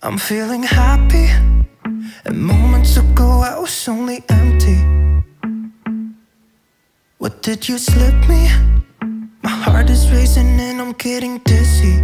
I'm feeling happy, and moments ago I was only empty. What did you slip me? My heart is racing and I'm getting dizzy.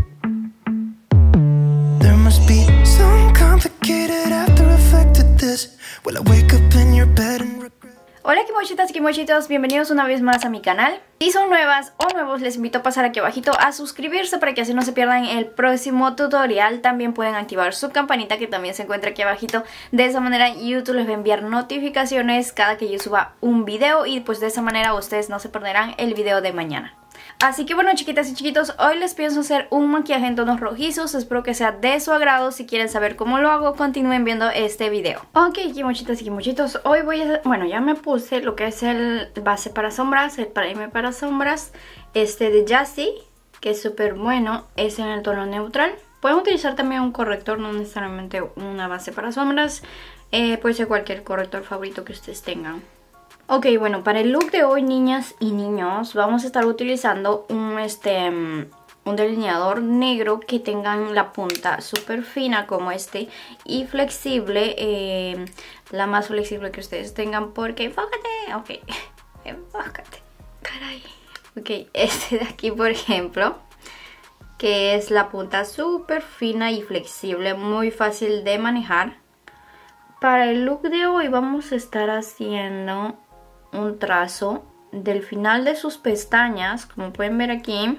There must be some complicated after effect to this. Will I wake up in your bed and regret? Hola kimochitas y kimochitos, bienvenidos una vez más a mi canal. Si son nuevas o nuevos, les invito a pasar aquí abajito a suscribirse para que así no se pierdan el próximo tutorial. También pueden activar su campanita que también se encuentra aquí abajito. De esa manera YouTube les va a enviar notificaciones cada que yo suba un video y pues de esa manera ustedes no se perderán el video de mañana. Así que bueno, chiquitas y chiquitos, hoy les pienso hacer un maquillaje en tonos rojizos. Espero que sea de su agrado. Si quieren saber cómo lo hago, continúen viendo este video. Ok, kimochitas y kimochitos, hoy voy a... Bueno, ya me puse lo que es el base para sombras, el primer para sombras, de Jassi, que es súper bueno, es en el tono neutral. Pueden utilizar también un corrector, no necesariamente una base para sombras. Puede ser cualquier corrector favorito que ustedes tengan. Ok, bueno, para el look de hoy, niñas y niños, vamos a estar utilizando un delineador negro que tengan la punta súper fina como y flexible, la más flexible que ustedes tengan porque... ¡Enfócate! Ok, enfócate, caray. Ok, de aquí por ejemplo, que es la punta súper fina y flexible, muy fácil de manejar. Para el look de hoy vamos a estar haciendo un trazo del final de sus pestañas, como pueden ver aquí.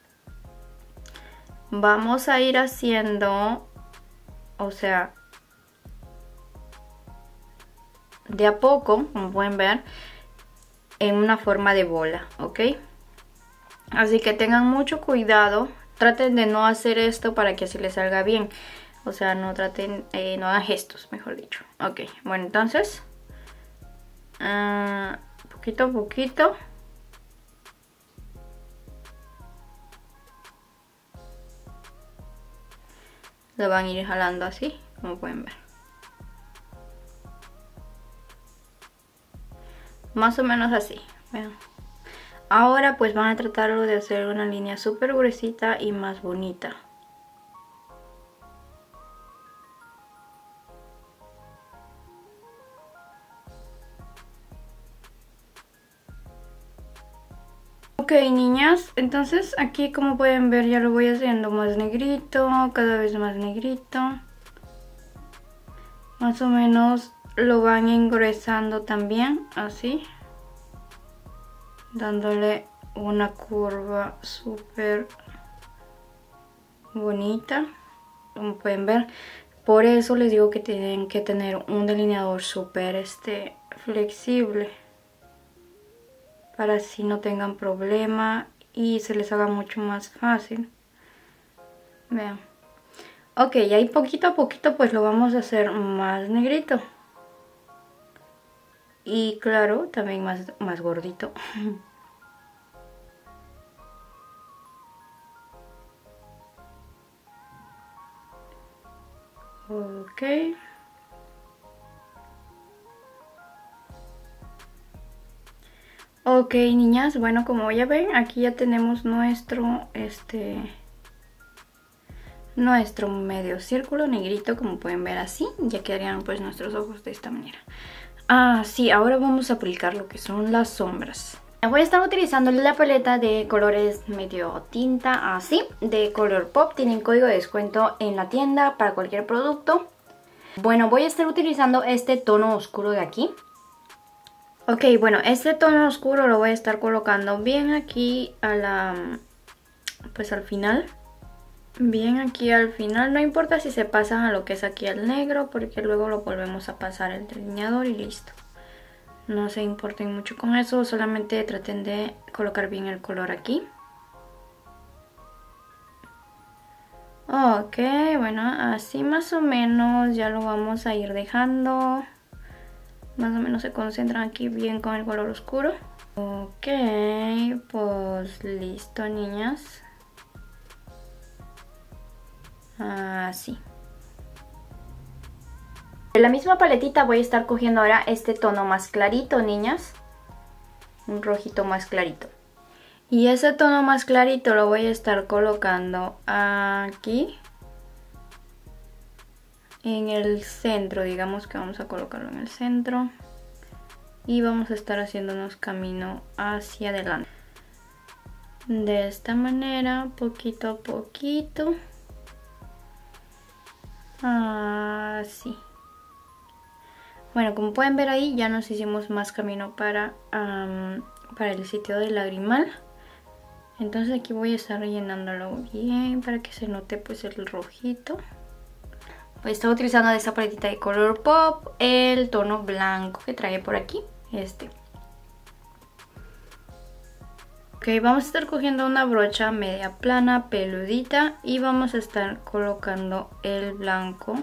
Vamos a ir haciendo, o sea, de a poco, como pueden ver, en una forma de bola, ¿ok? Así que tengan mucho cuidado, traten de no hacer esto para que así les salga bien. O sea, no traten, no hagan gestos, mejor dicho. Ok, bueno, entonces poquito a poquito lo van a ir jalando así, como pueden ver. Más o menos así, vean. Ahora pues van a tratarlo de hacer una línea súper gruesita y más bonita. Ok, niñas, entonces aquí como pueden ver ya lo voy haciendo más negrito, cada vez más negrito. Más o menos lo van engruesando también, así. Dándole una curva súper bonita, como pueden ver. Por eso les digo que tienen que tener un delineador súper flexible, para así no tengan problema y se les haga mucho más fácil. Vean. Ok, y ahí poquito a poquito pues lo vamos a hacer más negrito. Y claro, también más gordito. Ok. Ok, niñas, bueno, como ya ven, aquí ya tenemos nuestro medio círculo negrito, como pueden ver así. Ya quedarían pues nuestros ojos de esta manera. Ah, sí, ahora vamos a aplicar lo que son las sombras. Voy a estar utilizando la paleta de colores medio tinta, así, de Colourpop. Tienen código de descuento en la tienda para cualquier producto. Bueno, voy a estar utilizando este tono oscuro de aquí. Ok, bueno, este tono oscuro lo voy a estar colocando bien aquí pues al final. Bien aquí al final, no importa si se pasan a lo que es aquí al negro, porque luego lo volvemos a pasar el delineador y listo. No se importen mucho con eso, solamente traten de colocar bien el color aquí. Ok, bueno, así más o menos ya lo vamos a ir dejando. Más o menos se concentran aquí bien con el color oscuro. Ok, pues listo, niñas. Así. De la misma paletita voy a estar cogiendo ahora este tono más clarito, niñas. Un rojito más clarito. Y ese tono más clarito lo voy a estar colocando aquí. en el centro, digamos que vamos a colocarlo en el centro. Y vamos a estar haciéndonos camino hacia adelante. De esta manera, poquito a poquito. Así. Bueno, como pueden ver ahí, ya nos hicimos más camino para el sitio del lagrimal. Entonces aquí voy a estar rellenándolo bien para que se note pues el rojito. Voy a estar utilizando de esta paletita de Colourpop el tono blanco que traje por aquí. Ok, vamos a estar cogiendo una brocha media plana, peludita, y vamos a estar colocando el blanco.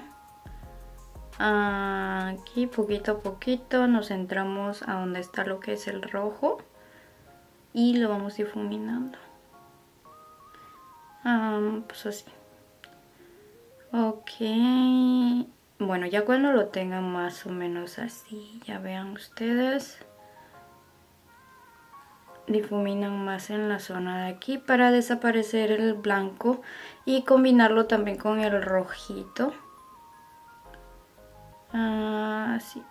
Aquí poquito a poquito nos centramos a donde está lo que es el rojo y lo vamos difuminando. Pues así. Ok. Bueno, ya cuando lo tengan más o menos así, ya vean ustedes, difuminan más en la zona de aquí para desaparecer el blanco y combinarlo también con el rojito. Así.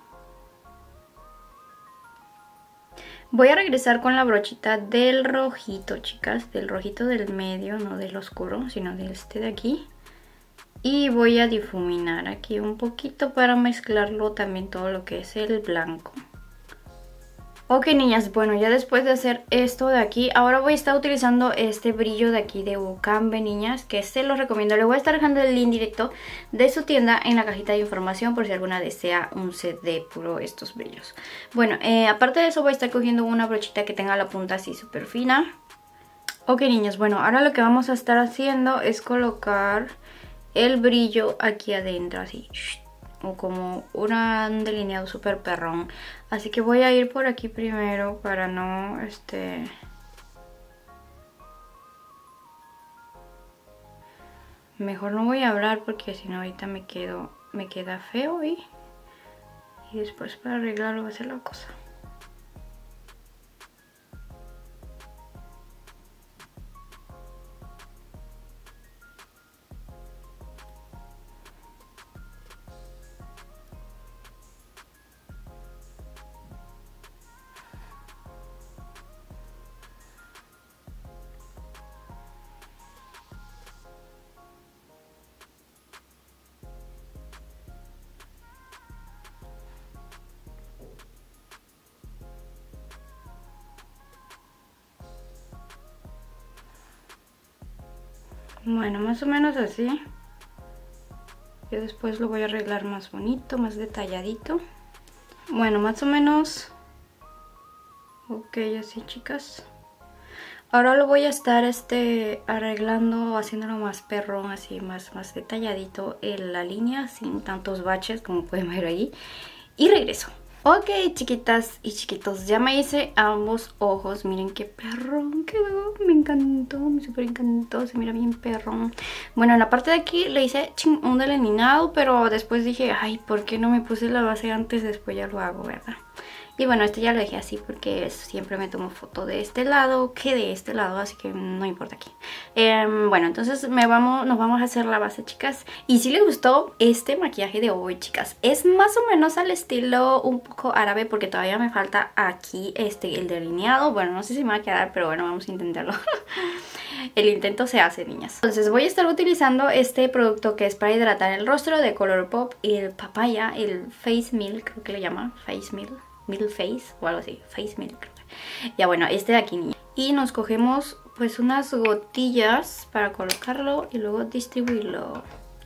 Voy a regresar con la brochita del rojito, chicas, del rojito del medio, no del oscuro, sino de este de aquí. Y voy a difuminar aquí un poquito para mezclarlo también todo lo que es el blanco. Ok, niñas, bueno, ya después de hacer esto de aquí, ahora voy a estar utilizando este brillo de aquí de Ucambe, niñas, que se los recomiendo. Les voy a estar dejando el link directo de su tienda en la cajita de información por si alguna desea un set de puro estos brillos. Bueno, aparte de eso voy a estar cogiendo una brochita que tenga la punta así súper fina. Ok, niñas, bueno, ahora lo que vamos a estar haciendo es colocar el brillo aquí adentro, así, o como un delineado súper perrón. Así que voy a ir por aquí primero para no, mejor no voy a hablar porque si no ahorita me queda feo y después para arreglarlo va a ser la cosa. Bueno, más o menos así. Yo después lo voy a arreglar más bonito, más detalladito. Bueno, más o menos. Ok, así, chicas. Ahora lo voy a estar arreglando, haciéndolo más perrón, así más detalladito en la línea, sin tantos baches como pueden ver ahí. Y regreso. Ok, chiquitas y chiquitos, ya me hice ambos ojos. Miren qué perrón quedó. Me encantó, me súper encantó. Se mira bien perrón. Bueno, en la parte de aquí le hice un delineado, pero después dije, ay, ¿por qué no me puse la base antes? Después ya lo hago, ¿verdad? Y bueno, ya lo dejé así porque siempre me tomo foto de este lado que de este lado, así que no importa aquí. Bueno, entonces nos vamos a hacer la base, chicas. Y si les gustó este maquillaje de hoy, chicas, es más o menos al estilo un poco árabe porque todavía me falta aquí el delineado. Bueno, no sé si me va a quedar, pero bueno, vamos a intentarlo. El intento se hace, niñas. Entonces voy a estar utilizando este producto que es para hidratar el rostro de Colourpop, el Papaya, el Face Milk, creo que le llama, Face Milk. Milk Face o algo así, Face Milk. Ya bueno, de aquí, niña. Y nos cogemos pues unas gotillas para colocarlo y luego distribuirlo.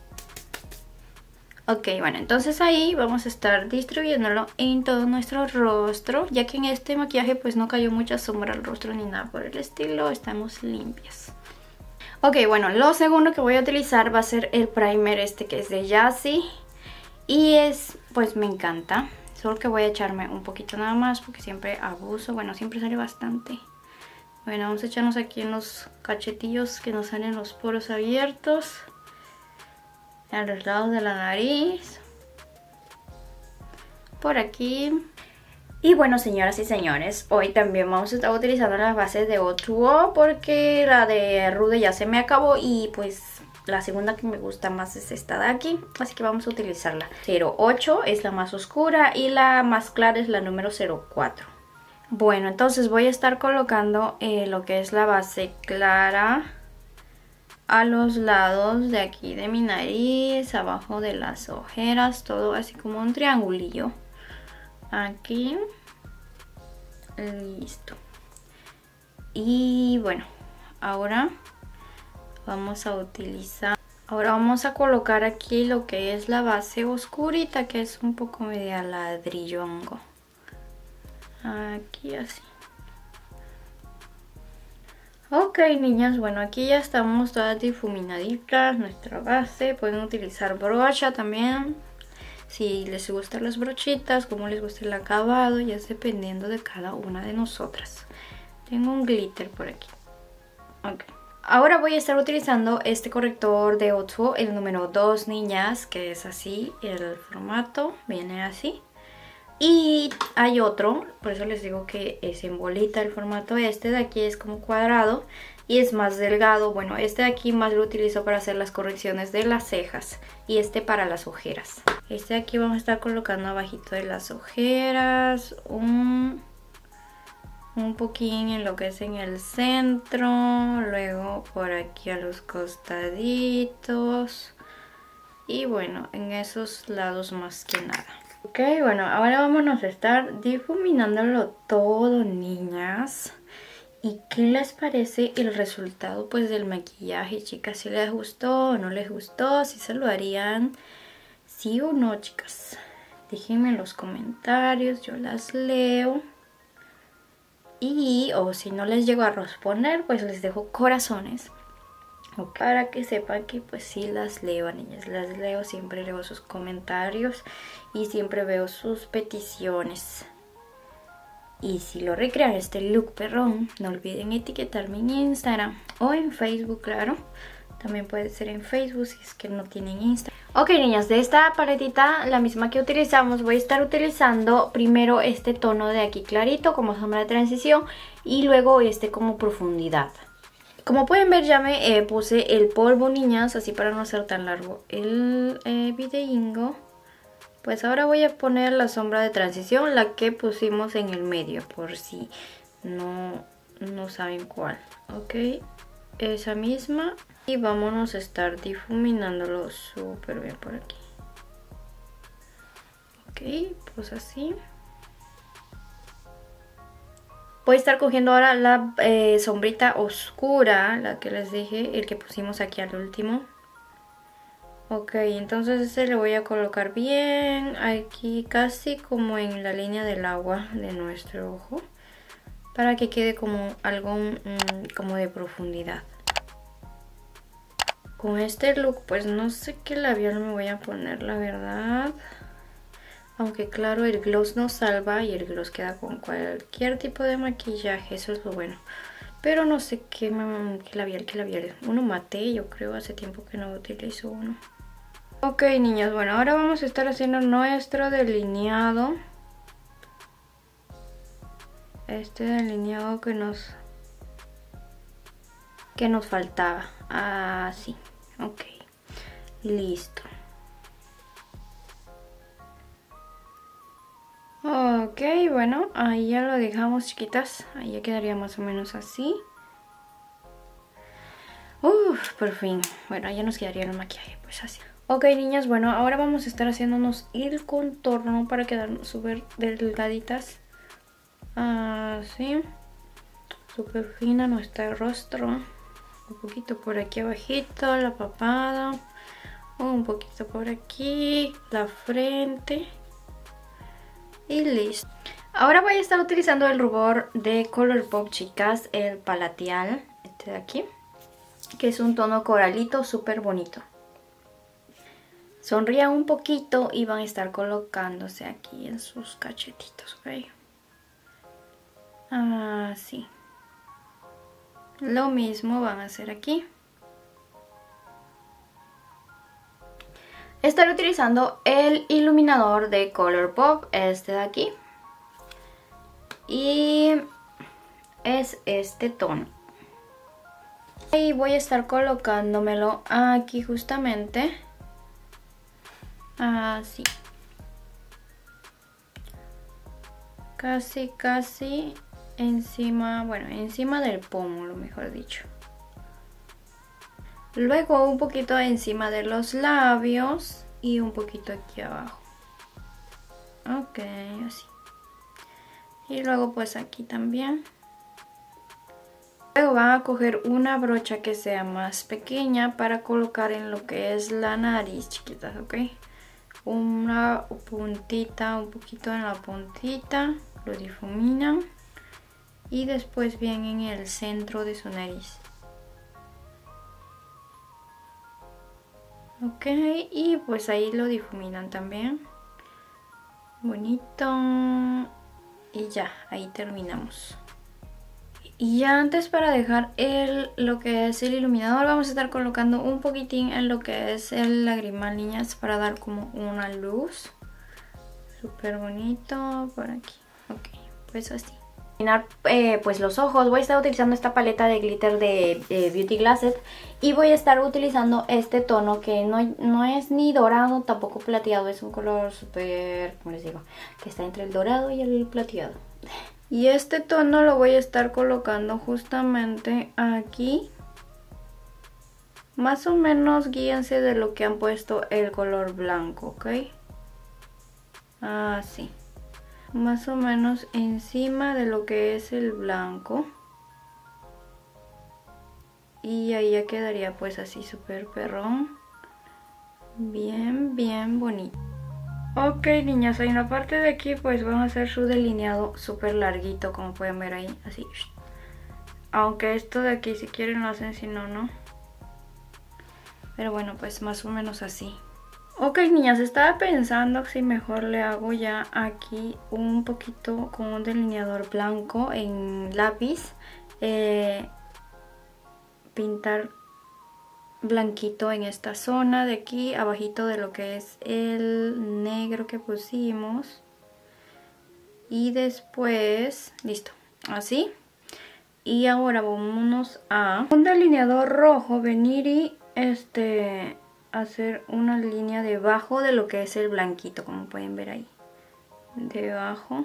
Ok, bueno, entonces ahí vamos a estar distribuyéndolo en todo nuestro rostro, ya que en este maquillaje pues no cayó mucha sombra al rostro ni nada por el estilo, estamos limpias. Ok, bueno, lo segundo que voy a utilizar va a ser el primer que es de Yassi. Y pues me encanta. Solo que voy a echarme un poquito nada más porque siempre abuso. Bueno, siempre sale bastante. Bueno, vamos a echarnos aquí en los cachetillos que nos salen los poros abiertos. A los lados de la nariz. Por aquí. Y bueno, señoras y señores, hoy también vamos a estar utilizando las bases de O2O porque la de Rude ya se me acabó y pues la segunda que me gusta más es esta de aquí, así que vamos a utilizarla. 08 es la más oscura y la más clara es la número 04. Bueno, entonces voy a estar colocando lo que es la base clara a los lados de aquí de mi nariz, abajo de las ojeras, todo así como un triangulillo. Aquí. Listo. Y bueno, ahora vamos a utilizar... Ahora vamos a colocar aquí lo que es la base oscurita, que es un poco media ladrillongo. Aquí así. Ok, niñas, bueno, aquí ya estamos todas difuminaditas, nuestra base. Pueden utilizar brocha también, si les gustan las brochitas, como les gusta el acabado, ya es dependiendo de cada una de nosotras. Tengo un glitter por aquí. Ok. Ahora voy a estar utilizando este corrector de Otsuo, el número 2, niñas, que es así, el formato viene así. Y hay otro, por eso les digo que es en bolita el formato. Este de aquí es como cuadrado y es más delgado. Bueno, este de aquí más lo utilizo para hacer las correcciones de las cejas y este para las ojeras. Este de aquí vamos a estar colocando abajito de las ojeras, un poquín en lo que es en el centro, luego por aquí a los costaditos y bueno, en esos lados más que nada. Ok, bueno, ahora vámonos a estar difuminándolo todo, niñas. ¿Y qué les parece el resultado pues del maquillaje, chicas? ¿Si les gustó o no les gustó? ¿Si se lo harían? ¿Sí o no, chicas? Déjenme en los comentarios, yo las leo. Y, o si no les llego a responder, pues les dejo corazones. Para que sepan que pues sí las leo, niñas, las leo, siempre leo sus comentarios y siempre veo sus peticiones. Y si lo recrean este look perrón, no olviden etiquetarme en Instagram o en Facebook, claro. También puede ser en Facebook si es que no tienen Instagram. Ok, niñas, de esta paletita, la misma que utilizamos, voy a estar utilizando primero este tono de aquí clarito como sombra de transición y luego este como profundidad. Como pueden ver, ya me puse el polvo, niñas, así para no hacer tan largo el videíto. Pues ahora voy a poner la sombra de transición, la que pusimos en el medio, por si no saben cuál. Ok, esa misma. Y vámonos a estar difuminándolo súper bien por aquí. Ok, pues así. Voy a estar cogiendo ahora la sombrita oscura, la que les dije, el que pusimos aquí al último. Ok, entonces ese le voy a colocar bien aquí, casi como en la línea del agua de nuestro ojo, para que quede como algo como de profundidad. Con este look pues no sé qué labial me voy a poner, la verdad. Aunque claro, el gloss nos salva y el gloss queda con cualquier tipo de maquillaje, eso es lo bueno. Pero no sé qué labial. Uno mate, yo creo, hace tiempo que no utilizo uno. Ok, niñas, bueno, ahora vamos a estar haciendo nuestro delineado. Este delineado que nos faltaba. Así, ok, listo. Ok, bueno, ahí ya lo dejamos, chiquitas. Ahí ya quedaría más o menos así. Por fin. Bueno, ya nos quedaría el maquillaje, pues así. Ok, niñas, bueno, ahora vamos a estar haciéndonos el contorno para quedarnos súper delgaditas. Así. Súper fina nuestro rostro. Un poquito por aquí abajito, la papada. Un poquito por aquí, la frente. Y listo. Ahora voy a estar utilizando el rubor de Colourpop, chicas, el Palatial, este de aquí, que es un tono coralito súper bonito. Sonrían un poquito y van a estar colocándose aquí en sus cachetitos, ¿ok? Así. Lo mismo van a hacer aquí. Estaré utilizando el iluminador de Colourpop, este de aquí. Y es este tono. Y voy a estar colocándomelo aquí justamente. Así. Casi encima, bueno, encima del pómulo, mejor dicho. Luego un poquito encima de los labios y un poquito aquí abajo. Ok, así. Y luego pues aquí también. Luego van a coger una brocha que sea más pequeña para colocar en lo que es la nariz, chiquitas, ¿ok? Una puntita, un poquito en la puntita, lo difuminan. Y después bien en el centro de su nariz. Ok, y pues ahí lo difuminan también. Bonito. Y ya, ahí terminamos. Y ya antes, para dejar lo que es el iluminador, vamos a estar colocando un poquitín en lo que es el lagrimal, niñas, para dar como una luz. Súper bonito por aquí. Ok, pues así. Para terminar pues los ojos, voy a estar utilizando esta paleta de glitter de Beauty Glasses. Y voy a estar utilizando este tono que no es ni dorado, tampoco plateado. Es un color súper, ¿cómo les digo? Que está entre el dorado y el plateado. Y este tono lo voy a estar colocando justamente aquí. Más o menos guíense de lo que han puesto el color blanco, ¿ok? Así. Más o menos encima de lo que es el blanco. Y ahí ya quedaría pues así súper perrón. Bien bonito. Ok, niñas, en la parte de aquí pues van a hacer su delineado súper larguito, como pueden ver ahí, así. Aunque esto de aquí si quieren lo hacen, si no, no. Pero bueno, pues más o menos así. Ok, niñas, estaba pensando si mejor le hago ya aquí un poquito con un delineador blanco en lápiz. Pintar blanquito en esta zona de aquí, abajito de lo que es el negro que pusimos. Y después, listo, así. Y ahora vámonos a un delineador rojo, venir y hacer una línea debajo de lo que es el blanquito, como pueden ver ahí. Debajo.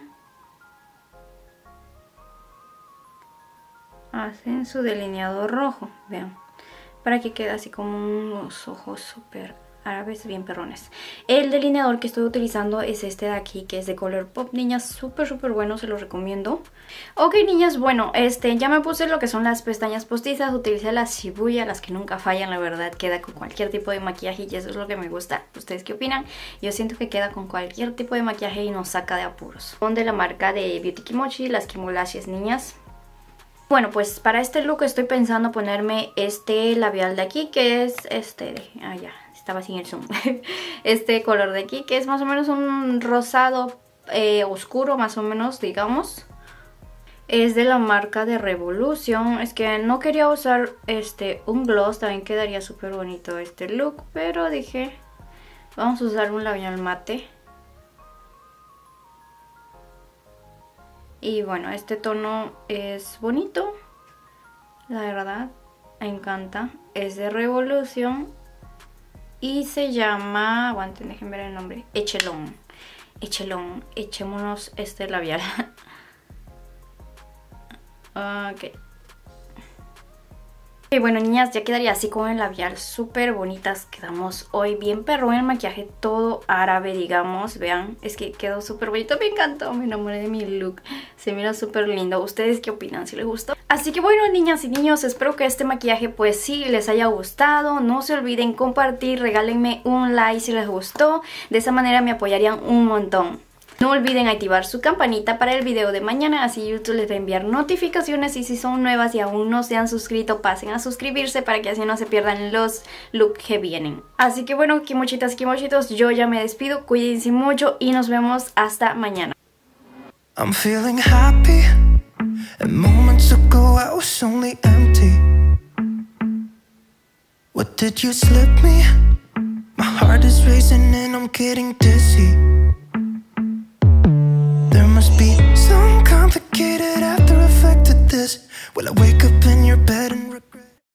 Hacen su delineador rojo, vean. Para que quede así como unos ojos súper árabes, bien perrones. El delineador que estoy utilizando es este de aquí, que es de Colourpop, niñas, súper bueno, se los recomiendo. Ok, niñas, bueno, ya me puse lo que son las pestañas postizas, utilicé las Shibuya, las que nunca fallan, la verdad, queda con cualquier tipo de maquillaje y eso es lo que me gusta. ¿Ustedes qué opinan? Yo siento que queda con cualquier tipo de maquillaje y nos saca de apuros. Son de la marca de Beauty Kimochi, las Kimolashes, niñas. Bueno, pues para este look estoy pensando ponerme este labial de aquí, que es ya, estaba sin el zoom. Este color de aquí, que es más o menos un rosado oscuro, más o menos, digamos. Es de la marca de Revolution. Es que no quería usar un gloss, también quedaría súper bonito este look, pero dije, vamos a usar un labial mate. Y bueno, este tono es bonito, la verdad, me encanta. Es de Revolution y se llama, aguanten, déjenme ver el nombre, Echelon. Echémonos este labial. Ok. Y bueno, niñas, ya quedaría así con el labial, súper bonitas quedamos hoy, bien perrón el maquillaje, todo árabe, digamos, vean, es que quedó súper bonito, me encantó, me enamoré de mi look, se mira súper lindo. ¿Ustedes qué opinan? ¿Si les gustó? Así que bueno, niñas y niños, espero que este maquillaje pues sí les haya gustado, no se olviden compartir, regálenme un like si les gustó, de esa manera me apoyarían un montón. No olviden activar su campanita para el video de mañana, así YouTube les va a enviar notificaciones y si son nuevas y aún no se han suscrito, pasen a suscribirse para que así no se pierdan los looks que vienen. Así que bueno, kimochitas, kimochitos, yo ya me despido, cuídense mucho y nos vemos hasta mañana. I'm feeling happy, and moments ago I was only empty. What did you slip me? My heart is racing and I'm getting dizzy.